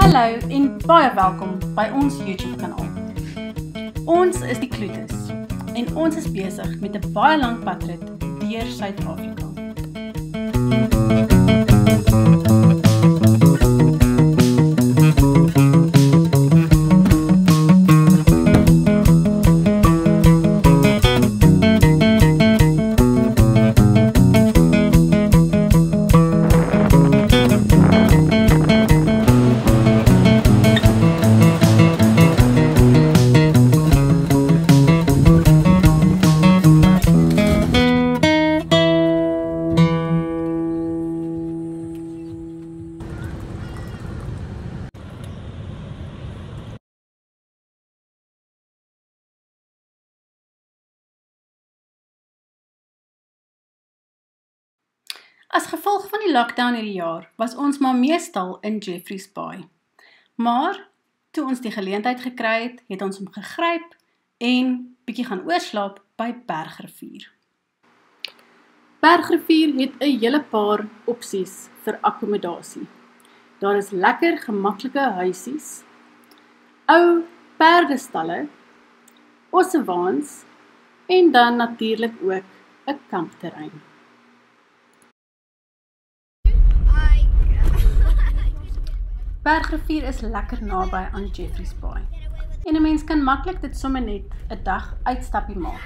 Hallo en baie welkom by ons YouTube kanaal. Ons is die Kloetes en ons is besig met 'n baie lang padrit deur Suid-Afrika. As gevolg van die lockdown hierdie jaar, was ons maar meestal in Jeffreys Bay. Maar, toe ons die geleentheid gekry het, het ons hom gegryp en bietjie gaan oorslaap by Bergrivier. Bergrivier het 'n hele paar opsies vir akkommodasie. Daar is lekker gemaklike huisies, ou perdestalle, ossewaans en dan natuurlik ook 'n kampterrein. Bergrivier is lekker naby aan Jeffreys Bay en 'n mens kan maklik dit sommer net 'n dag uitstappie maak.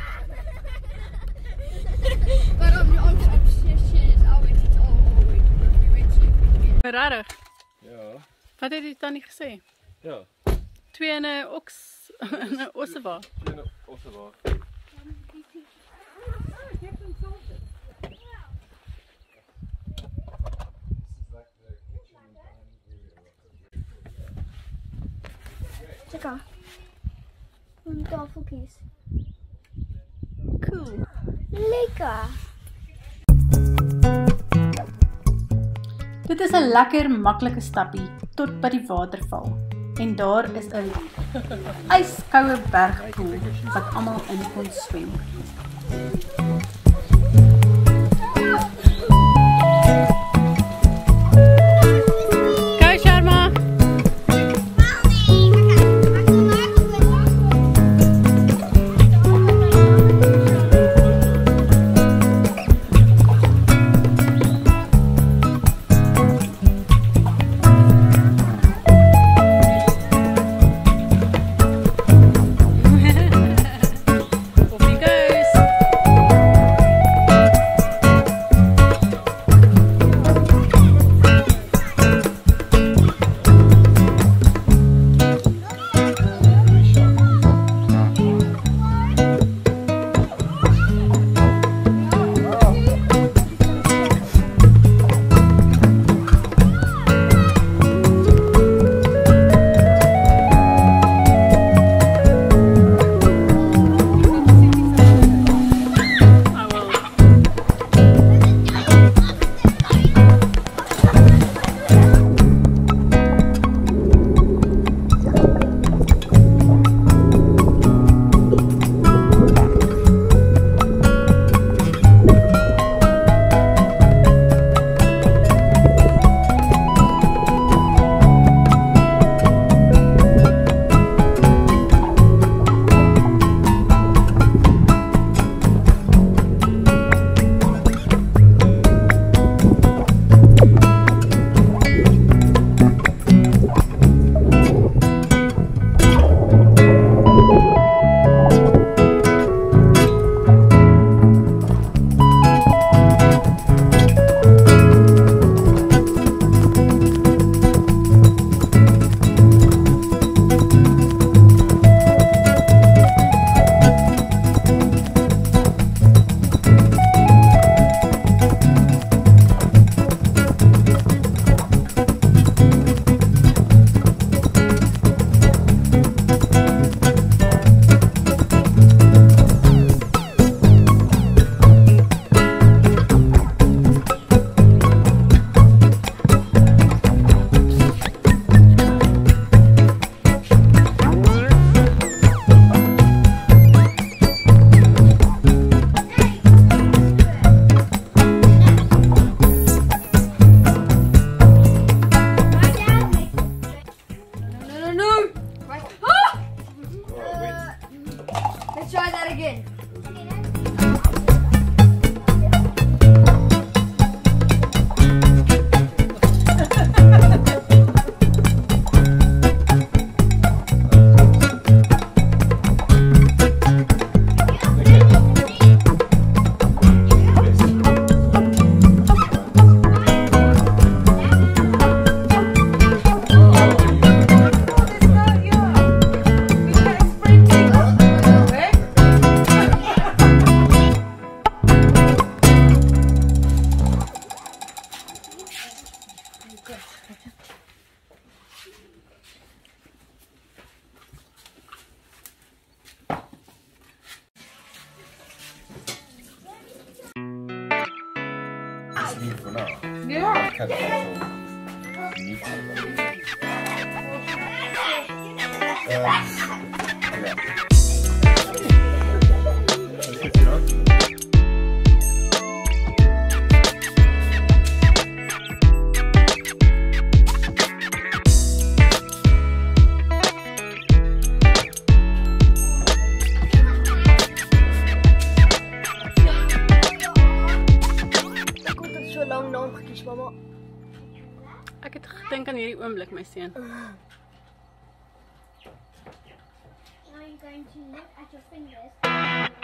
Regtig? Ja. Wat het jy dan nie gesê? Ja. 2 in 'n in 'n ossewa. 2 in 'n ossewa. Lekker. En tafeltjies. Cool. Lekker. Dit is 'n lekker maklike stappie tot by die waterval. En daar is 'n yskoue bergpoel wat almal in kon swem. Go Sharma. nou. Ja. Ik heb het zo niet. Ja. Ek het er so lank naam gekies, mamma. Ek het gedink aan hierdie oomblik, my seun. Now you're going to look at your fingers.